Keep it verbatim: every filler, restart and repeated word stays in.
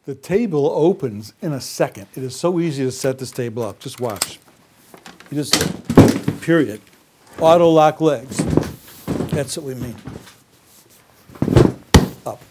The table opens in a second. It is so easy to set this table up. Just watch. You just, period. Auto lock legs. That's what we mean. Up.